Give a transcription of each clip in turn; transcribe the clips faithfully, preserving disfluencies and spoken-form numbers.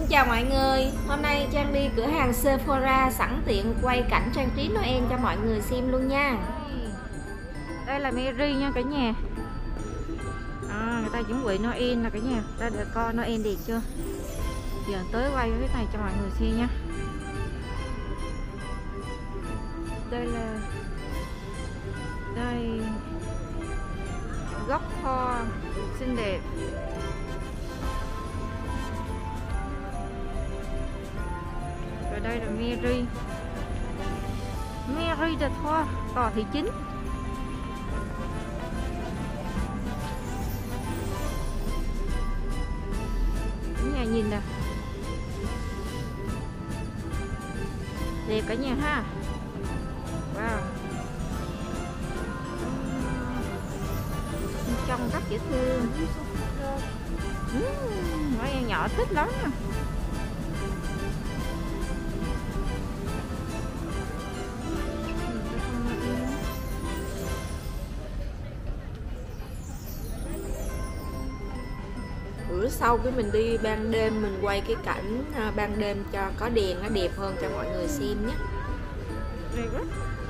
chào mọi người. Hôm nay Trang đi cửa hàng Sephora, sẵn tiện quay cảnh trang trí Noel cho mọi người xem luôn nha. Đây là Mary nha cả nhà. À, người ta chuẩn bị Noel nè cả nhà. Ta để coi Noel đẹp chưa. Giờ tới quay cái này cho mọi người xem nha. Đây là đây góc hoa xinh đẹp. Và đây là Mary. Mary de Thoa, tòa thị chính. Nhà nhìn nè, đẹp cả nhà ha. Wow, trong rất dễ thương. uhm, Mấy em nhỏ thích lắm nè. Bữa sau cái mình đi ban đêm, mình quay cái cảnh à, ban đêm cho có đèn nó đẹp hơn cho mọi người xem nhé. Đẹp quá.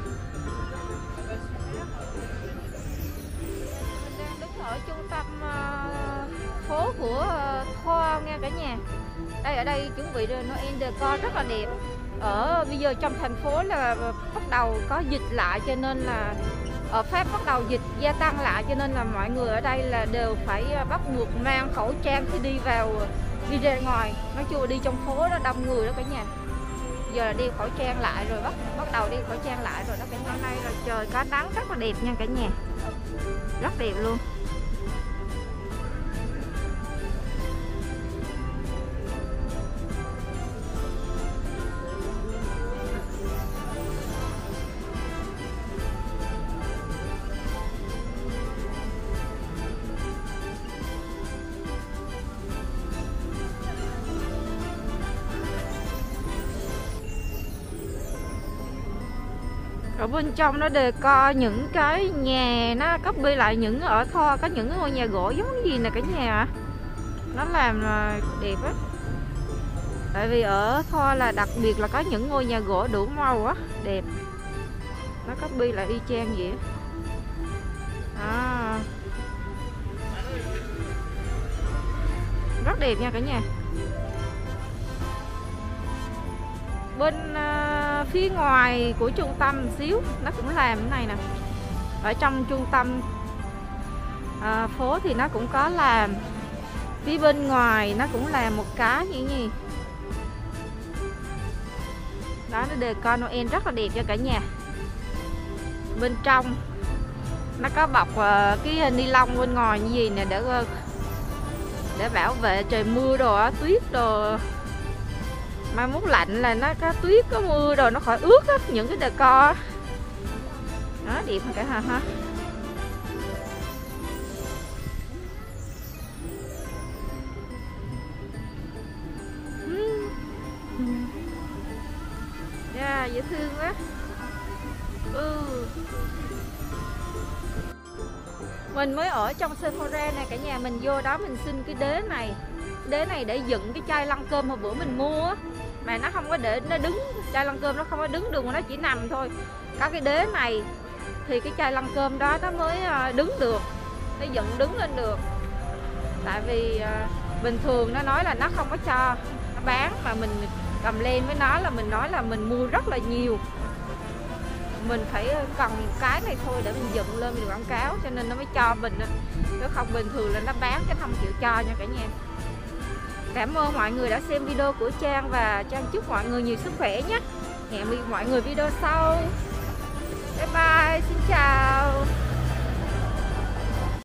Mình đang đứng ở trung tâm uh, phố của uh, Thoa nha cả nhà. Đây ở đây chuẩn bị Noel decor rất là đẹp. Ở bây giờ trong thành phố là bắt đầu có dịch lại, cho nên là ở Pháp bắt đầu dịch gia tăng lại, cho nên là mọi người ở đây là đều phải bắt buộc mang khẩu trang khi đi vào, đi ra ngoài. Nói chung là đi trong phố đó đông người đó cả nhà. Giờ là đeo khẩu trang lại rồi, bắt bắt đầu đeo khẩu trang lại rồi đó cả nhà. Hôm nay là trời có nắng rất là đẹp nha cả nhà, rất đẹp luôn. Ở bên trong nó decor những cái nhà, nó copy lại những ở Thoa có những ngôi nhà gỗ giống cái gì nè cả nhà ạ. Nó làm đẹp á. Tại vì ở Thoa là đặc biệt là có những ngôi nhà gỗ đủ màu á, đẹp. Nó copy lại y chang vậy. À, rất đẹp nha cả nhà. Bên uh, phía ngoài của trung tâm một xíu nó cũng làm cái này nè. Ở trong trung tâm uh, phố thì nó cũng có làm. Phía bên ngoài nó cũng làm một cái như gì đó, nó decor Noel rất là đẹp cho cả nhà. Bên trong nó có bọc uh, cái ni lông bên ngoài như gì nè, để uh, để bảo vệ trời mưa đồ á, tuyết đồ. Mai mốt lạnh là nó có tuyết, có mưa rồi nó khỏi ướt hết những cái decor đó, đẹp cả ha ha. Yeah, dễ thương quá. ừ. Mình mới ở trong Sephora nè cả nhà. Mình vô đó mình xin cái đế này. Đế này để dựng cái chai lăn cơm hồi bữa mình mua á, mà nó không có để nó đứng, chai lăn cơm nó không có đứng được mà nó chỉ nằm thôi. Có cái đế này thì cái chai lăn cơm đó nó mới đứng được, nó dựng đứng lên được. Tại vì bình thường nó nói là nó không có cho nó bán, mà mình cầm lên với nó là mình nói là mình mua rất là nhiều, mình phải cần cái này thôi để mình dựng lên mình quảng cáo, cho nên nó mới cho mình. Nếu không bình thường là nó bán cái không chịu cho nha cả nhà. Cảm ơn mọi người đã xem video của Trang, và Trang chúc mọi người nhiều sức khỏe nhé. Hẹn gặp mọi người video sau. Bye bye, xin chào.